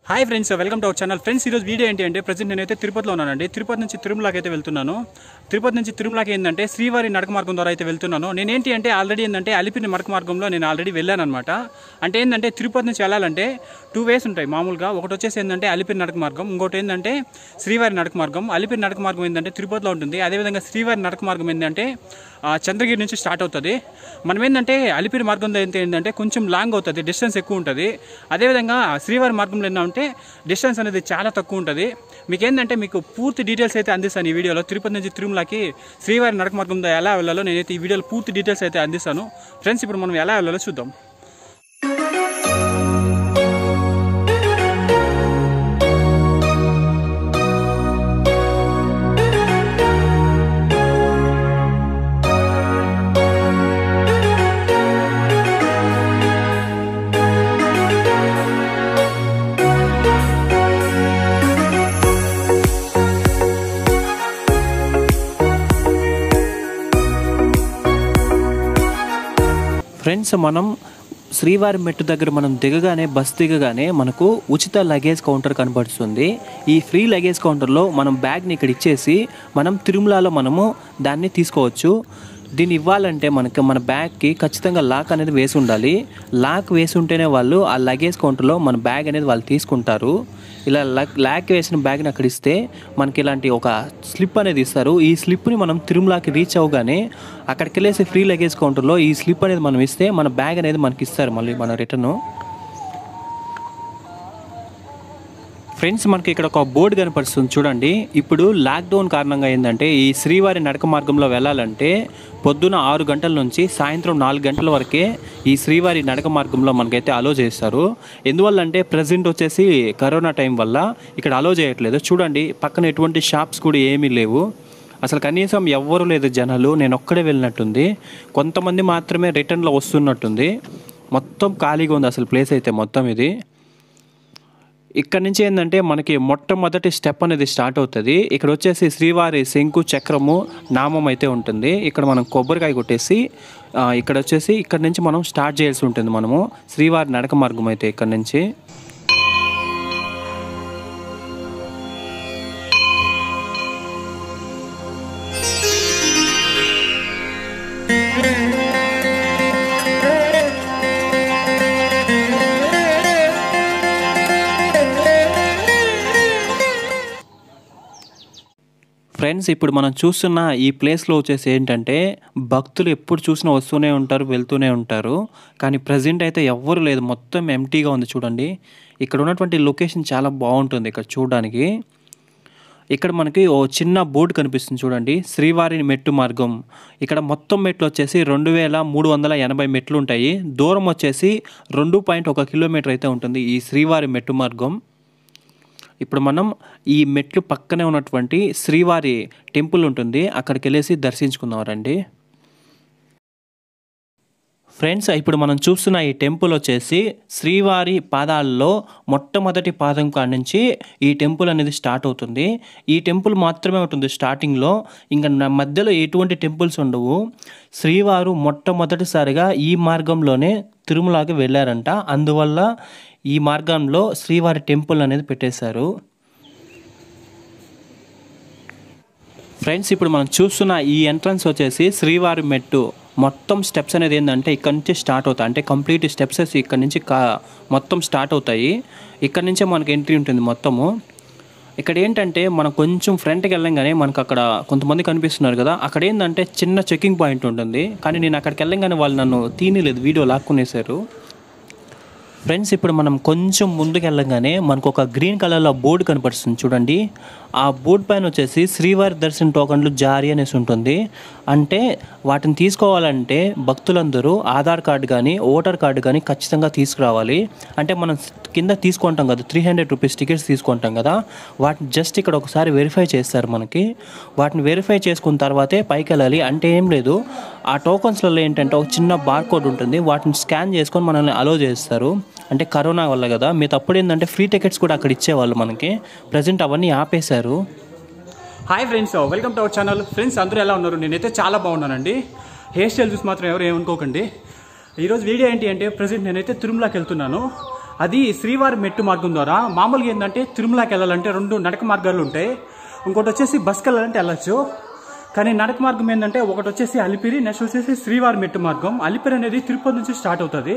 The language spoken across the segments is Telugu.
Hi friends, welcome to our channel. Friends, ఈరోజు వీడియో ఏంటి అంటే ప్రజెంట్ నేనైతే తిరుపతిలో ఉన్నానండి. తిరుపతి నుంచి తిరుమలకి అయితే వెళ్తున్నాను. తిరుపతి నుంచి తిరుమలకి ఏంటంటే శ్రీవారి నడక మార్గం ద్వారా అయితే వెళ్తున్నాను. నేనేంటి అంటే ఆల్రెడీ ఏంటంటే అలిపిరి నడక మార్గంలో నేను ఆల్రెడీ వెళ్ళాను అనమాట. అంటే ఏంటంటే తిరుపతి నుంచి వెళ్ళాలంటే 2 వేస్ ఉంటాయి మామూలుగా. ఒకటి వచ్చేసి ఏంటంటే అలిపిరి నడక మార్గం, ఇంకోటి ఏంటంటే శ్రీవారి నడక మార్గం. అలిపిరి నడక మార్గం ఏంటంటే తిరుపతిలో ఉంటుంది. అదేవిధంగా శ్రీవారి నడక మార్గం ఏంటంటే చంద్రగిరి నుంచి స్టార్ట్ అవుతుంది. మనం ఏంటంటే అలిపిరి మార్గంలో ఏంటంటే కొంచెం లాంగ్ అవుతుంది, డిస్టెన్స్ ఎక్కువ ఉంటుంది. అదేవిధంగా శ్రీవారి మార్గంలో ఏంటంటే డిస్టెన్స్ అనేది చాలా తక్కువ ఉంటుంది. మీకు పూర్తి డీటెయిల్స్ అయితే అందిస్తాను ఈ వీడియోలో. తిరుపతి నుంచి తిరుమలకి శ్రీవారి నడక మార్గంలో ఎలా వెళ్ళాలో నేనైతే ఈ వీడియోలో పూర్తి డీటెయిల్స్ అయితే అందిస్తాను. ఫ్రెండ్స్, ఇప్పుడు మనం ఎలా వెళ్ళాలో చూద్దాం. ఫ్రెండ్స్, మనం శ్రీవారి మెట్టు దగ్గర మనం బస్ దిగగానే మనకు ఉచిత లగేజ్ కౌంటర్ కనబడుతుంది. ఈ ఫ్రీ లగేజ్ కౌంటర్లో మనం బ్యాగ్ని ఇక్కడ ఇచ్చేసి మనం తిరుమలలో మనము దాన్ని తీసుకోవచ్చు. దీన్ని ఇవ్వాలంటే మన బ్యాగ్కి ఖచ్చితంగా లాక్ అనేది వేసి ఉండాలి. లాక్ వేసి ఉంటేనే వాళ్ళు ఆ లగేజ్ కౌంటర్లో మన బ్యాగ్ అనేది వాళ్ళు తీసుకుంటారు. ఇలా లాక్ వేసిన బ్యాగ్ని అక్కడ ఇస్తే మనకి ఇలాంటి ఒక స్లిప్ అనేది ఇస్తారు. ఈ స్లిప్ని మనం తిరుమలకి రీచ్ అవ్వగానే అక్కడికి వెళ్ళేసి ఫ్రీ లగేజ్ కౌంటర్లో ఈ స్లిప్ అనేది మనం ఇస్తే మన బ్యాగ్ అనేది మనకి ఇస్తారు మళ్ళీ మన రిటర్ను. ఫ్రెండ్స్, మనకి ఇక్కడ ఒక బోర్డు కనపడుతుంది చూడండి. ఇప్పుడు లాక్డౌన్ కారణంగా ఏంటంటే ఈ శ్రీవారి నడక మార్గంలో వెళ్ళాలంటే పొద్దున 6 గంటల నుంచి సాయంత్రం 4 గంటల వరకే ఈ శ్రీవారి నడక మార్గంలో మనకైతే అలో చేస్తారు. ఎందువల్ల అంటే ప్రజెంట్ వచ్చేసి కరోనా టైం వల్ల ఇక్కడ అలో చేయట్లేదు. చూడండి, పక్కన ఎటువంటి షాప్స్ కూడా ఏమీ లేవు. అసలు కనీసం ఎవ్వరు లేదు జనాలు. నేను ఒక్కడే వెళ్ళినట్టుంది. కొంతమంది మాత్రమే రిటర్న్లో వస్తున్నట్టుంది. మొత్తం ఖాళీగా ఉంది అసలు ప్లేస్ అయితే మొత్తం ఇది. ఇక్కడ నుంచి ఏంటంటే మనకి మొట్టమొదటి స్టెప్ అనేది స్టార్ట్ అవుతుంది. ఇక్కడ వచ్చేసి శ్రీవారి శంకు చక్రము నామం అయితే ఉంటుంది. ఇక్కడ మనం కొబ్బరికాయ కొట్టేసి ఇక్కడ నుంచి మనం స్టార్ట్ చేయాల్సి ఉంటుంది. మనము శ్రీవారి నడక మార్గం అయితే ఇక్కడ నుంచి ఫ్రెండ్స్, ఇప్పుడు మనం చూస్తున్న ఈ ప్లేస్లో వచ్చేసి ఏంటంటే భక్తులు ఎప్పుడు చూసినా వస్తూనే ఉంటారు, వెళ్తూనే ఉంటారు. కానీ ప్రజెంట్ అయితే ఎవ్వరు లేదు, మొత్తం ఎంటీగా ఉంది. చూడండి, ఇక్కడ ఉన్నటువంటి లొకేషన్ చాలా బాగుంటుంది ఇక్కడ చూడడానికి. ఇక్కడ మనకి ఓ చిన్న బోర్డు కనిపిస్తుంది చూడండి, శ్రీవారి మెట్టు మార్గం. ఇక్కడ మొత్తం మెట్లు వచ్చేసి 2380 మెట్లు ఉంటాయి. దూరం వచ్చేసి 2.1 కిలోమీటర్ అయితే ఉంటుంది ఈ శ్రీవారి మెట్టు మార్గం. ఇప్పుడు మనం ఈ మెట్లు పక్కనే ఉన్నటువంటి శ్రీవారి టెంపుల్ ఉంటుంది, అక్కడికి వెళ్ళేసి దర్శించుకుందాం రండి. ఫ్రెండ్స్, ఇప్పుడు మనం చూస్తున్న ఈ టెంపుల్ వచ్చేసి శ్రీవారి పాదాల్లో మొట్టమొదటి పాదం కాడ నుంచి ఈ టెంపుల్ అనేది స్టార్ట్ అవుతుంది. ఈ టెంపుల్ మాత్రమే ఉంటుంది స్టార్టింగ్లో, ఇంకా మధ్యలో ఎటువంటి టెంపుల్స్ ఉండవు. శ్రీవారు మొట్టమొదటిసారిగా ఈ మార్గంలోనే తిరుమలకి వెళ్ళారంట. అందువల్ల ఈ మార్గంలో శ్రీవారి టెంపుల్ అనేది పెట్టేశారు. ఫ్రెండ్స్, ఇప్పుడు మనం చూస్తున్న ఈ ఎంట్రన్స్ వచ్చేసి శ్రీవారి మెట్టు. మొత్తం స్టెప్స్ అనేది ఏంటంటే ఇక్కడ నుంచి స్టార్ట్ అవుతాయి. అంటే కంప్లీట్ స్టెప్స్ ఇక్కడ నుంచి మొత్తం స్టార్ట్ అవుతాయి. ఇక్కడ నుంచే మనకి ఎంట్రీ ఉంటుంది మొత్తము. ఇక్కడ ఏంటంటే మనం కొంచెం ఫ్రంట్కి వెళ్ళంగానే మనకు అక్కడ కొంతమంది కనిపిస్తున్నారు కదా, అక్కడ ఏంటంటే చిన్న చెకింగ్ పాయింట్ ఉంటుంది. కానీ నేను అక్కడికి వెళ్ళంగానే వాళ్ళు నన్ను తీయలేదు, వీడియో లాక్కునేశారు. ఫ్రెండ్స్, ఇప్పుడు మనం కొంచెం ముందుకు వెళ్ళగానే మనకు ఒక గ్రీన్ కలర్లో బోర్డు కనపడుతుంది చూడండి. ఆ బోర్డు పైన వచ్చేసి శ్రీవారి దర్శన టోకన్లు జారీ అనేసి ఉంటుంది. అంటే వాటిని తీసుకోవాలంటే భక్తులందరూ ఆధార్ కార్డు కానీ ఓటర్ కార్డు కానీ ఖచ్చితంగా తీసుకురావాలి. అంటే మనం కింద తీసుకుంటాం కదా, 300 రూపీస్ టికెట్స్ తీసుకుంటాం కదా, వాటిని జస్ట్ ఇక్కడ ఒకసారి వెరిఫై చేస్తారు మనకి. వాటిని వెరిఫై చేసుకున్న తర్వాతే పైకి వెళ్ళాలి. అంటే ఏం లేదు, ఆ టోకన్స్లలో ఏంటంటే ఒక చిన్న బార్ కోడ్ ఉంటుంది, వాటిని స్కాన్ చేసుకొని మనల్ని అలో చేస్తారు. అంటే కరోనా వల్ల కదా, మీ తప్పుడు ఏంటంటే ఫ్రీ టికెట్స్ కూడా అక్కడ ఇచ్చేవాళ్ళు మనకి. ప్రజెంట్ అవన్నీ ఆపేశారు. Hi friends, welcome to our channel. Friends, అందరూ ఎలా ఉన్నారు? నేనైతే చాలా బాగున్నానండి. హెయిర్ స్టైల్ చూసి మాత్రం ఎవరు ఏమనుకోకండి. ఈరోజు వీడియో ఏంటి అంటే ప్రజెంట్ నేనైతే తిరుమలకి వెళ్తున్నాను. అది శ్రీవారి మెట్టు మార్గం ద్వారా. మామూలుగా ఏంటంటే తిరుమలకి వెళ్ళాలంటే 2 నడక మార్గాలు ఉంటాయి, ఇంకోటి వచ్చేసి బస్కి వెళ్ళాలంటే వెళ్ళచ్చు. కానీ నడక మార్గం ఏంటంటే ఒకటి వచ్చేసి అలిపిరి, నెక్స్ట్ వచ్చేసి శ్రీవారి మెట్టు మార్గం. అలిపిరి అనేది తిరుపతి నుంచి స్టార్ట్ అవుతుంది.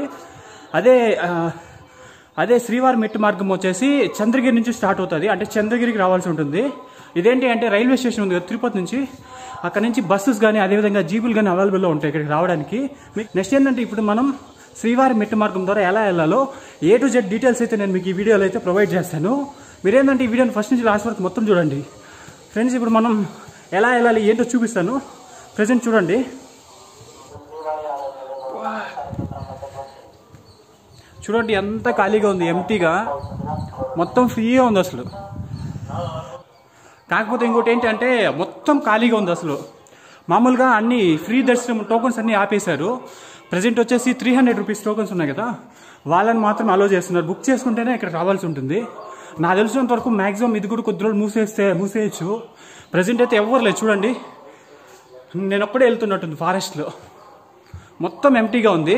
అదే శ్రీవారి మెట్టు మార్గం వచ్చేసి చంద్రగిరి నుంచి స్టార్ట్ అవుతుంది, అంటే చంద్రగిరికి రావాల్సి ఉంటుంది. ఇదేంటి అంటే రైల్వే స్టేషన్ ఉంది కదా తిరుపతి నుంచి, అక్కడ నుంచి బస్సెస్ కానీ అదేవిధంగా జీపులు కానీ అవైలబుల్లో ఉంటాయి ఇక్కడికి రావడానికి. నెక్స్ట్ ఏంటంటే ఇప్పుడు మనం శ్రీవారి మెట్టు మార్గం ద్వారా ఎలా వెళ్ళాలో A to Z డీటెయిల్స్ అయితే నేను మీకు ఈ వీడియోలో అయితే ప్రొవైడ్ చేస్తాను. మీరేంటంటే ఈ వీడియోని ఫస్ట్ నుంచి లాస్ట్ వరకు మొత్తం చూడండి ఫ్రెండ్స్. ఇప్పుడు మనం ఎలా వెళ్ళాలి ఏంటో చూపిస్తాను. ప్రజెంట్ చూడండి, చూడండి ఎంత ఖాళీగా ఉంది, ఎంటీగా మొత్తం ఫ్రీగా ఉంది అసలు. కాకపోతే ఇంకోటి ఏంటంటే మొత్తం ఖాళీగా ఉంది అసలు. మామూలుగా అన్ని ఫ్రీ దర్శనం టోకన్స్ అన్నీ ఆపేశారు. ప్రజెంట్ వచ్చేసి 300 రూపీస్ టోకన్స్ ఉన్నాయి కదా, వాళ్ళని మాత్రం అలో చేస్తున్నారు. బుక్ చేసుకుంటేనే ఇక్కడ రావాల్సి ఉంటుంది. నాకు తెలిసినంత వరకు మ్యాక్సిమం ఇది కూడా కొద్ది రోజులు మూసేయచ్చు. ప్రజెంట్ అయితే ఎవరు లేదు చూడండి, నేను ఒక్కడే వెళ్తున్నట్టుంది ఫారెస్ట్లో. మొత్తం ఎంటీగా ఉంది.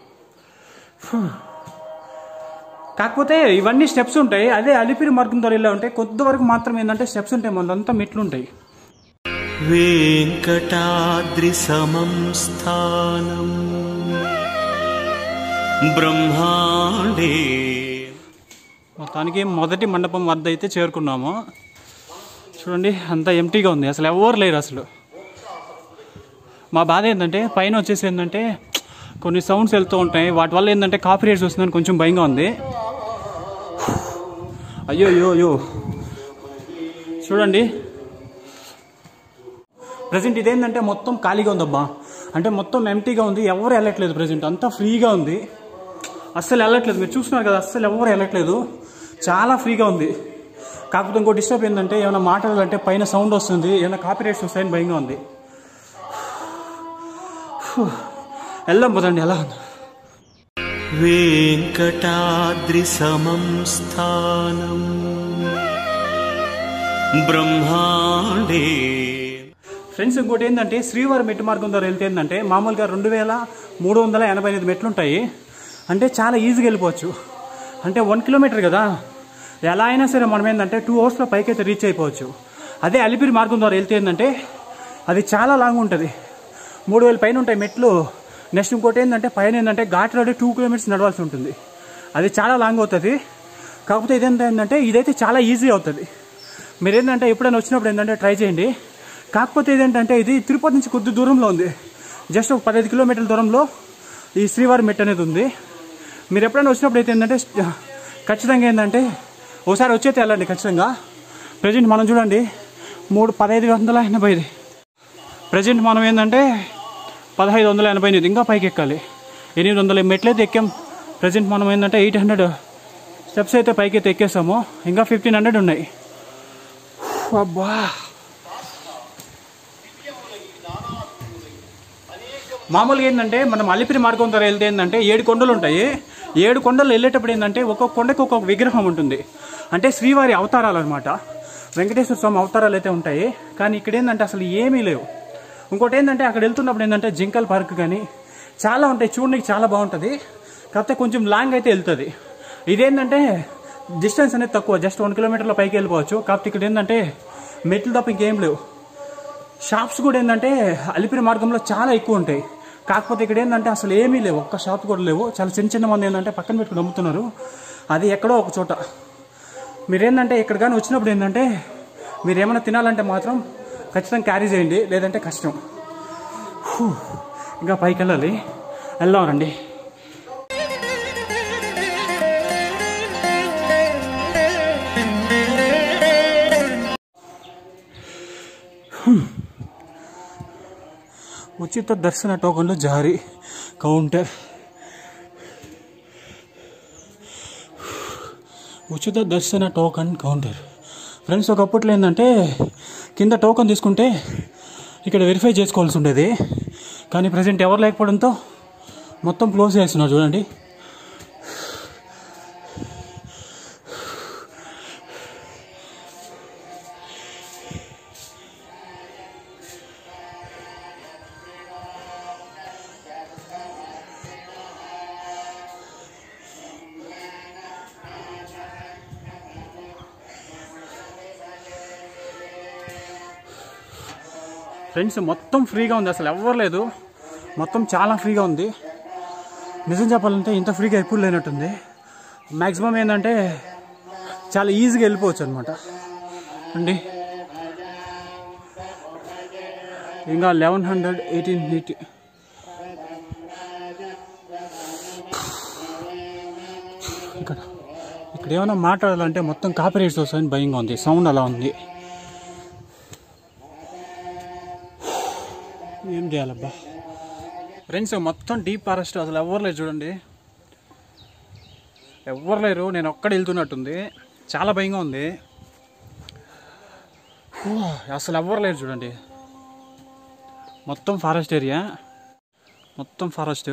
కాకపోతే ఇవన్నీ స్టెప్స్ ఉంటాయి. అదే అలిపిరి మార్గం ద్వారా వెళ్ళా ఉంటే కొద్ది వరకు మాత్రం ఏంటంటే స్టెప్స్ ఉంటాయి, మొదలంతా మెట్లు ఉంటాయి. వెంకటాద్రి సమం స్థానం బ్రహ్మాండే. మొత్తానికి మొదటి మండపం వద్ద అయితే చేరుకున్నాము. చూడండి అంతా ఎంటీగా ఉంది, అసలు ఎవరు లేరు అసలు. మా బాధ ఏంటంటే పైన వచ్చేసి ఏంటంటే కొన్ని సౌండ్స్ వెళ్తూ ఉంటాయి, వాటి వల్ల ఏంటంటే కాపీ రైట్స్ వస్తుందని కొంచెం భయంగా ఉంది. అయ్యో అయ్యో అయ్యో చూడండి. ప్రజెంట్ ఇదేంటంటే మొత్తం ఖాళీగా ఉందబ్బా, అంటే మొత్తం ఎంటీగా ఉంది, ఎవరు వెళ్ళట్లేదు. ప్రజెంట్ అంతా ఫ్రీగా ఉంది, అస్సలు వెళ్ళట్లేదు. మీరు చూస్తున్నారు కదా, అస్సలు ఎవరు వెళ్ళట్లేదు, చాలా ఫ్రీగా ఉంది. కాకపోతే ఇంకో డిస్టర్బ్ ఏంటంటే ఏమైనా మాట్లాడాలంటే పైన సౌండ్ వస్తుంది, ఏమైనా కాపీ రైట్స్ వస్తాయని భయంగా ఉంది. వెళ్దాం పదండి. ఎలా ఉంది? వెంకటాద్రి సమం స్థానం బ్రహ్మాండే. ఫ్రెండ్స్ ఇంకోటి ఏంటంటే శ్రీవారి మెట్టు మార్గం ద్వారా వెళ్తే ఏంటంటే మామూలుగా 2388 మెట్లు ఉంటాయి, అంటే చాలా ఈజీగా వెళ్ళిపోవచ్చు. అంటే 1 కిలోమీటర్ కదా, ఎలా అయినా సరే మనం ఏంటంటే 2 అవర్స్లో పైకి అయితే రీచ్ అయిపోవచ్చు. అదే అలిపిరి మార్గం ద్వారా వెళ్తే ఏంటంటే అది చాలా లాంగ్ ఉంటుంది, 3000 పైన ఉంటాయి మెట్లు. నెక్స్ట్ ఇంకోటి ఏంటంటే పైన ఏంటంటే ఘాట్ రోడ్ 2 కిలోమీటర్స్ నడవాల్సి ఉంటుంది, అది చాలా లాంగ్ అవుతుంది. కాకపోతే ఇదేంటంటే ఇదైతే చాలా ఈజీ అవుతుంది. మీరు ఏంటంటే ఎప్పుడైనా వచ్చినప్పుడు ఏంటంటే ట్రై చేయండి. కాకపోతే ఇదేంటంటే ఇది తిరుపతి నుంచి కొద్ది దూరంలో ఉంది, జస్ట్ ఒక 15 కిలోమీటర్ల దూరంలో ఈ శ్రీవారి మెట్టు అనేది ఉంది. మీరు ఎప్పుడైనా వచ్చినప్పుడు అయితే ఏంటంటే ఖచ్చితంగా ఏంటంటే ఒకసారి వచ్చేతే వెళ్ళండి ఖచ్చితంగా. ప్రజెంట్ మనం చూడండి 1580. ప్రజెంట్ మనం ఏంటంటే 1589, ఇంకా పైకి ఎక్కాలి. 800 మెట్లు అయితే ఎక్కాం. ప్రజెంట్ మనం ఏంటంటే 800 స్టెప్స్ అయితే పైకి అయితే ఎక్కేసాము, ఇంకా 1500 ఉన్నాయి. అబ్బా మామూలుగా ఏంటంటే మనం అలిపిరి మార్గం ద్వారా వెళ్తే ఏంటంటే 7 కొండలు ఉంటాయి. 7 కొండలు వెళ్ళేటప్పుడు ఏంటంటే ఒక్కొక్క కొండకి ఒక్కొక్క విగ్రహం ఉంటుంది, అంటే శ్రీవారి అవతారాలు అనమాట. వెంకటేశ్వర స్వామి అవతారాలు అయితే ఉంటాయి, కానీ ఇక్కడ ఏంటంటే అసలు ఏమీ లేవు. ఇంకోటి ఏంటంటే అక్కడ వెళ్తున్నప్పుడు ఏంటంటే జింకల్ పార్క్ కానీ చాలా ఉంటాయి, చూడడానికి చాలా బాగుంటుంది. కాకపోతే కొంచెం లాంగ్ అయితే వెళ్తుంది. ఇదేంటంటే డిస్టెన్స్ అనేది తక్కువ, జస్ట్ 1 కిలోమీటర్ల పైకి వెళ్ళిపోవచ్చు. కాకపోతే ఇక్కడ ఏంటంటే మెట్లు తప్ప ఇంకేం లేవు. షాప్స్ కూడా ఏంటంటే అలిపిరి మార్గంలో చాలా ఎక్కువ ఉంటాయి, కాకపోతే ఇక్కడ ఏంటంటే అసలు ఏమీ లేవు, ఒక్క షాప్ కూడా లేవు. చాలా చిన్న మంది ఏంటంటే పక్కన పెట్టుకుని అమ్ముతున్నారు, అది ఎక్కడో ఒక చోట. మీరేంటంటే ఇక్కడ కానీ వచ్చినప్పుడు ఏంటంటే మీరు ఏమైనా తినాలంటే మాత్రం ఖచ్చితంగా క్యారీ చేయండి, లేదంటే కష్టం. ఇంకా పైకి వెళ్ళాలి, వెళ్దాం రండి. ఉచిత దర్శన టోకన్లు జారీ కౌంటర్. ఉచిత దర్శన టోకన్ కౌంటర్. ఫ్రెండ్స్ ఒకప్పట్లో ఏంటంటే కింద టోకన్ తీసుకుంటే ఇక్కడ వెరిఫై చేసుకోవాల్సి ఉండేది, కానీ ప్రజెంట్ ఎవరు లేకపోవడంతో మొత్తం క్లోజ్ చేస్తున్నారు చూడండి. ఫ్రెండ్స్ మొత్తం ఫ్రీగా ఉంది, అసలు ఎవరు లేదు, మొత్తం చాలా ఫ్రీగా ఉంది. నిజం చెప్పాలంటే ఇంత ఫ్రీగా ఎప్పుడు లేనట్టుంది. మ్యాక్సిమం ఏంటంటే చాలా ఈజీగా వెళ్ళిపోవచ్చు అనమాట అండి. ఇంకా 1100, 1880 ఇక్కడ ఏమైనా మాట్లాడాలంటే మొత్తం కాపీరైట్స్ వస్తాయని భయంగా ఉంది, సౌండ్ అలా ఉంది. ఏం చేయాలబ్బా ఫ్రెండ్స్, మొత్తం డీప్ ఫారెస్ట్, అసలు ఎవరు లేరు చూడండి, ఎవరు లేరు, నేను ఒక్కడ వెళ్తున్నట్టుంది, చాలా భయంగా ఉంది. అసలు ఎవరు లేరు చూడండి, మొత్తం ఫారెస్ట్ ఏరియా, మొత్తం ఫారెస్ట్.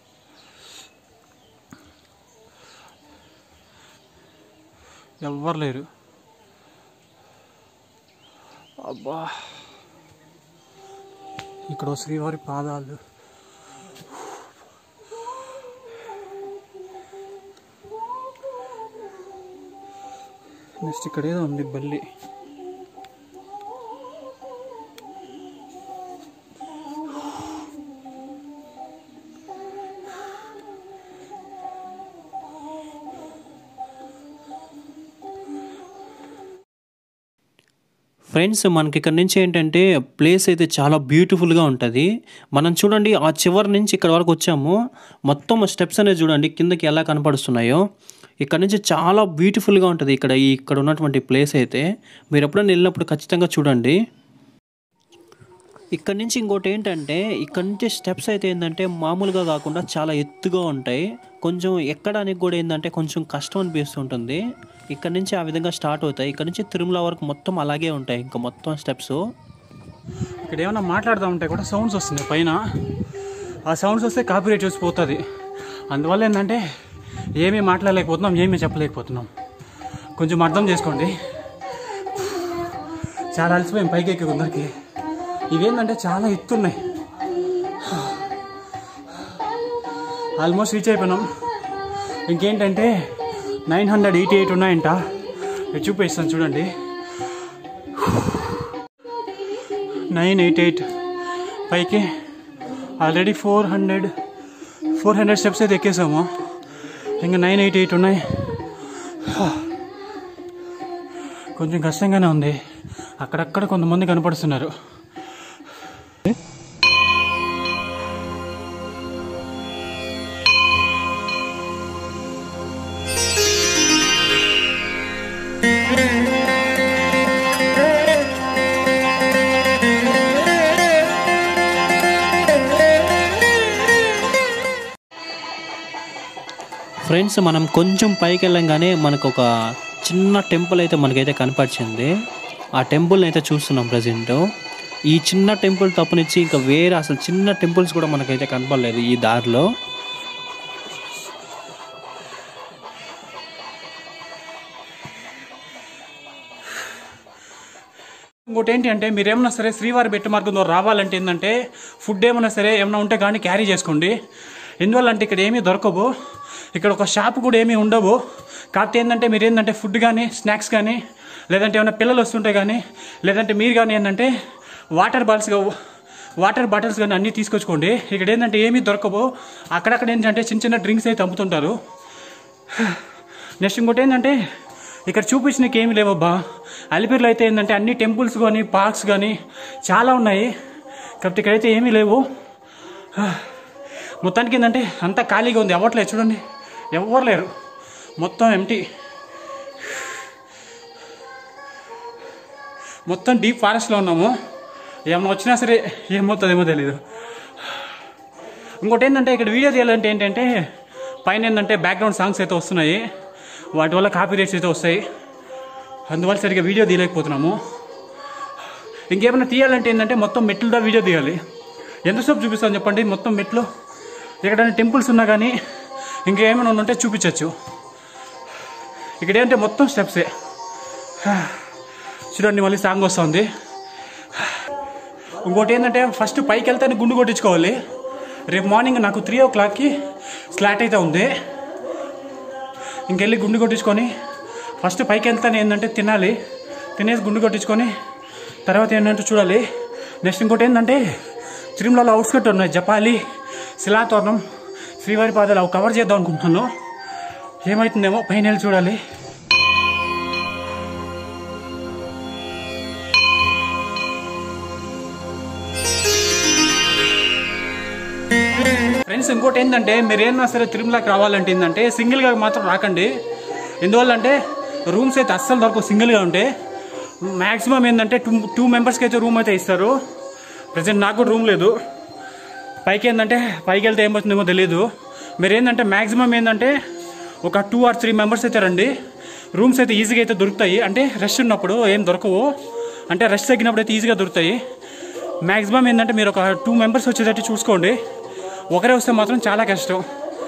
ఎవ్వరు లేరు. అబ్బా ఇక్కడ శ్రీవారి పాదాలు, నెక్స్ట్ ఇక్కడ ఏదో ఉంది బల్లి. ఫ్రెండ్స్ మనకి ఇక్కడ నుంచి ఏంటంటే ప్లేస్ అయితే చాలా బ్యూటిఫుల్గా ఉంటుంది. మనం చూడండి ఆ చివరి నుంచి ఇక్కడ వరకు వచ్చాము, మొత్తం స్టెప్స్ అనేది చూడండి కిందకి ఎలా కనపడుస్తున్నాయో. ఇక్కడ నుంచి చాలా బ్యూటిఫుల్గా ఉంటుంది ఇక్కడ ఉన్నటువంటి ప్లేస్ అయితే. మీరు ఎప్పుడైనా వెళ్ళినప్పుడు ఖచ్చితంగా చూడండి. ఇక్కడ నుంచి ఇంకోటి ఏంటంటే ఇక్కడ నుంచి స్టెప్స్ అయితే ఏంటంటే మామూలుగా కాకుండా చాలా ఎత్తుగా ఉంటాయి. కొంచెం ఎక్కడానికి కూడా ఏంటంటే కొంచెం కష్టం అనిపిస్తుంటుంది. ఇక్కడ నుంచి ఆ విధంగా స్టార్ట్ అవుతాయి. ఇక్కడ నుంచి తిరుమల వరకు మొత్తం అలాగే ఉంటాయి, ఇంకా మొత్తం స్టెప్స్. ఇక్కడ ఏమైనా మాట్లాడుతూ ఉంటే కూడా సౌండ్స్ వస్తున్నాయి పైన, ఆ సౌండ్స్ వస్తే కాపీరైట్ చూసి పోతుంది. అందువల్ల ఏంటంటే ఏమీ మాట్లాడలేకపోతున్నాం, ఏమీ చెప్పలేకపోతున్నాం, కొంచెం అర్థం చేసుకోండి. చాలా అలసిపోయాం పైకి ఎక్కి కొందరికి. ఇవేంటంటే చాలా ఎత్తున్నాయి, ఆల్మోస్ట్ రీచ్ అయిపోయినాం. ఇంకేంటంటే 988 ఉన్నాయంట, చూపిస్తాను చూడండి. 988 పైకి ఆల్రెడీ 400 స్టెప్స్ అయితే ఎక్కేసాము, ఇంకా 988 ఉన్నాయి. కొంచెం కష్టంగానే ఉంది, అక్కడక్కడ కొంతమంది కనపడుతున్నారు. ఫ్రెండ్స్ మనం కొంచెం పైకి వెళ్ళంగానే మనకు ఒక చిన్న టెంపుల్ అయితే మనకైతే కనపరిచింది. ఆ టెంపుల్ని అయితే చూస్తున్నాం ప్రజెంట్. ఈ చిన్న టెంపుల్ తప్పనిచ్చి ఇంకా వేరే అసలు చిన్న టెంపుల్స్ కూడా మనకైతే కనపడలేదు ఈ దారిలో. ఇంకోటి ఏంటి అంటే మీరు ఏమన్నా సరే శ్రీవారి బెట్టు మార్గం ద్వారా రావాలంటే ఏంటంటే ఫుడ్ ఏమన్నా సరే ఏమన్నా ఉంటే కానీ క్యారీ చేసుకోండి. ఎందువల్ల అంటే ఇక్కడ ఏమీ దొరకవు, ఇక్కడ ఒక షాప్ కూడా ఏమీ ఉండవు. కాకపోతే ఏంటంటే మీరు ఏంటంటే ఫుడ్ కానీ స్నాక్స్ కానీ లేదంటే ఏమైనా పిల్లలు వస్తుంటే కానీ లేదంటే మీరు కానీ ఏంటంటే వాటర్ బాటిల్స్ కానీ అన్నీ తీసుకొచ్చుకోండి. ఇక్కడ ఏంటంటే ఏమీ దొరకవు, అక్కడక్కడ ఏంటంటే చిన్న చిన్న డ్రింక్స్ అయితే అమ్ముతుంటారు. నెక్స్ట్ ఇంకోటి ఏంటంటే ఇక్కడ చూపించినకి ఏమీ లేవబ్బా. అలిపిరిలో అయితే ఏంటంటే అన్ని టెంపుల్స్ కానీ పార్క్స్ కానీ చాలా ఉన్నాయి, కాబట్టి ఇక్కడైతే ఏమీ లేవు. మొత్తానికి ఏంటంటే అంతా ఖాళీగా ఉంది, అవ్వట్లేదు చూడండి, ఎవరు లేరు, మొత్తం ఎంటీ, మొత్తం డీప్ ఫారెస్ట్లో ఉన్నాము. ఏమన్నా వచ్చినా సరే ఏమవుతుందేమో తెలీదు. ఇంకోటి ఏంటంటే ఇక్కడ వీడియో తీయాలంటే ఏంటంటే పైన ఏంటంటే బ్యాక్గ్రౌండ్ సాంగ్స్ అయితే వస్తున్నాయి, వాటి వల్ల కాపీరైట్స్ అయితే వస్తాయి. అందువల్ల సరిగ్గా వీడియో తీయలేకపోతున్నాము. ఇంకేమైనా తీయాలంటే ఏంటంటే మొత్తం మెట్లుదా వీడియో తీయాలి. ఎంతసేపు చూపిస్తాను చెప్పండి, మొత్తం మెట్లు. ఎక్కడైనా టెంపుల్స్ ఉన్నా కానీ ఇంకేమైనా ఉంటే చూపించవచ్చు. ఇక్కడ ఏంటంటే మొత్తం స్టెప్సే చూడండి, మళ్ళీ సాంగ్ వస్తుంది. ఇంకోటి ఏంటంటే ఫస్ట్ పైకి వెళ్తే గుండు కొట్టించుకోవాలి. రేపు మార్నింగ్ నాకు 3 o'clockకి స్లాట్ అయితే ఉంది. ఇంకెళ్ళి గుండు కొట్టించుకొని ఫస్ట్ పైకి వెళ్తాను ఏంటంటే తినాలి, తినేసి గుండు కొట్టించుకొని తర్వాత ఏంటంటే చూడాలి నెక్స్ట్ ఇంకోటి ఏంటంటే తిరుమలలో అవుట్స్కట్ ఉన్నాయి, జపాలి, శిలాతోరణం, శ్రీవారి పాదాలు అవి కవర్ చేద్దాం అనుకుంటున్నాను. ఏమవుతుందేమో పైన వెళ్ళి చూడాలి. ఫ్రెండ్స్ ఇంకోటి ఏంటంటే మీరు ఏమన్నా సరే తిరుమలకి రావాలంటే ఏంటంటే సింగిల్గా మాత్రం రాకండి. ఎందువల్ల అంటే రూమ్స్ అయితే అస్సలు దొరకవు సింగిల్గా ఉంటే. మ్యాక్సిమం ఏంటంటే టూ మెంబర్స్కి అయితే రూమ్ అయితే ఇస్తారు. ప్రజెంట్ నాకు కూడా రూమ్ లేదు. పైకి ఏంటంటే పైకి వెళ్తే ఏమవుతుందేమో తెలియదు. మీరు ఏంటంటే మ్యాక్సిమం ఏంటంటే ఒక 2 or 3 మెంబర్స్ అయితే రండి. రూమ్స్ అయితే ఈజీగా అయితే దొరుకుతాయి. అంటే రష్ ఉన్నప్పుడు ఏం దొరకవు, అంటే రష్ తగ్గినప్పుడు అయితే ఈజీగా దొరుకుతాయి. మ్యాక్సిమం ఏంటంటే మీరు ఒక 2 మెంబర్స్ వచ్చేటట్టు చూసుకోండి. ఒకరే వస్తే మాత్రం చాలా కష్టం.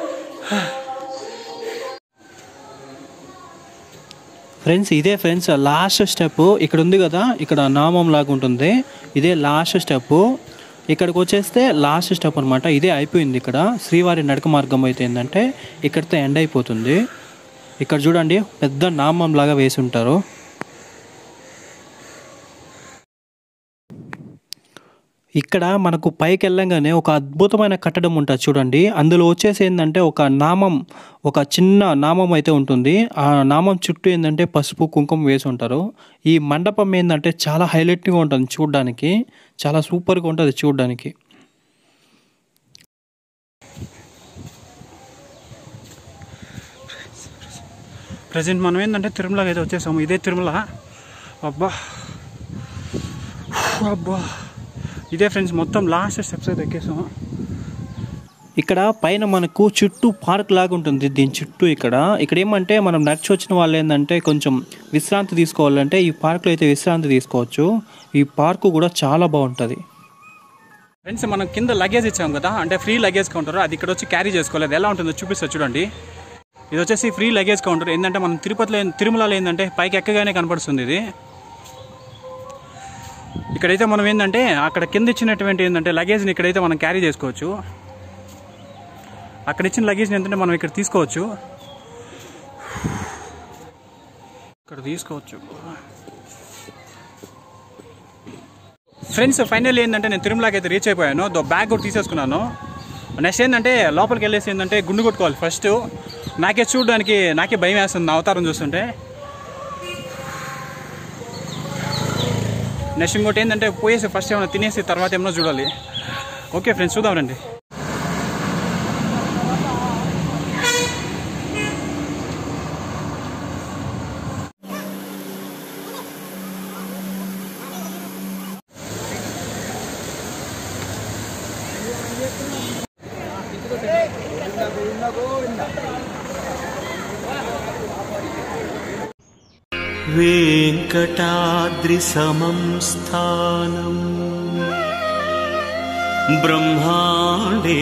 ఫ్రెండ్స్ ఇదే ఫ్రెండ్స్ లాస్ట్ స్టెప్ ఇక్కడ ఉంది కదా, ఇక్కడ నామం లాగా ఉంటుంది. ఇదే లాస్ట్ స్టెప్. ఇక్కడికి వచ్చేస్తే లాస్ట్ స్టెప్ అనమాట. ఇదే అయిపోయింది. ఇక్కడ శ్రీవారి నడక మార్గం అయితే ఏంటంటే ఇక్కడితో ఎండ్ అయిపోతుంది. ఇక్కడ చూడండి పెద్ద నామం లాగా వేసి ఉంటారు. ఇక్కడ మనకు పైకి వెళ్ళంగానే ఒక అద్భుతమైన కట్టడం ఉంటుంది చూడండి. అందులో వచ్చేసి ఏంటంటే ఒక నామం, ఒక చిన్న నామం అయితే ఉంటుంది. ఆ నామం చుట్టూ ఏంటంటే పసుపు కుంకుమ వేసి ఉంటారు. ఈ మండపం ఏంటంటే చాలా హైలైట్గా ఉంటుంది చూడడానికి, చాలా సూపర్గా ఉంటుంది చూడడానికి. ప్రజెంట్ మనం ఏంటంటే తిరుమలకి అయితే వచ్చేసాము. ఇదే తిరుమల. అబ్బా అబ్బా ఇదే ఫ్రెండ్స్ మొత్తం లాస్ట్ స్టెప్స్ అయితే ఎక్కేసాము. ఇక్కడ పైన మనకు చుట్టూ పార్క్ లాగా ఉంటుంది. దీని చుట్టూ ఇక్కడ ఏమంటే మనం నడిచి వచ్చిన వాళ్ళు ఏంటంటే కొంచెం విశ్రాంతి తీసుకోవాలంటే ఈ పార్క్లో అయితే విశ్రాంతి తీసుకోవచ్చు. ఈ పార్కు కూడా చాలా బాగుంటుంది. ఫ్రెండ్స్ మనం కింద లగేజ్ ఇచ్చాము కదా, అంటే ఫ్రీ లగేజ్ కౌంటర్, అది ఇక్కడ వచ్చి క్యారీ చేసుకోవాలి. అది ఎలా ఉంటుందో చూపిస్తారు చూడండి. ఇది వచ్చేసి ఫ్రీ లగేజ్ కౌంటర్. ఏంటంటే మనం తిరుమలలో ఏంటంటే పైకి ఎక్కగానే కనపడుతుంది ఇది. ఇక్కడైతే మనం ఏంటంటే అక్కడ కింద ఇచ్చినటువంటి ఏంటంటే లగేజ్ని ఇక్కడైతే మనం క్యారీ చేసుకోవచ్చు. అక్కడ ఇచ్చిన లగేజ్ని ఏంటంటే మనం ఇక్కడ తీసుకోవచ్చు. ఫ్రెండ్స్ ఫైనల్ ఏంటంటే నేను తిరుమలకి అయితే రీచ్ అయిపోయాను. బ్యాగ్ కూడా తీసేసుకున్నాను. నెక్స్ట్ ఏంటంటే లోపలికి వెళ్ళేసి ఏంటంటే గుండు కొట్టుకోవాలి ఫస్ట్. నాకే చూడడానికి నాకే భయం వేస్తుంది అవతారం చూస్తుంటే. నెక్స్ట్ ఇంకోటి ఏంటంటే పోయేసి ఫస్ట్ ఏమైనా తినేసి తర్వాత ఏమన్నా చూడాలి. ఓకే ఫ్రెండ్స్ చూద్దాం రండి. वेङ्कटाद्रिसमं स्थानं ब्रह्माण्डे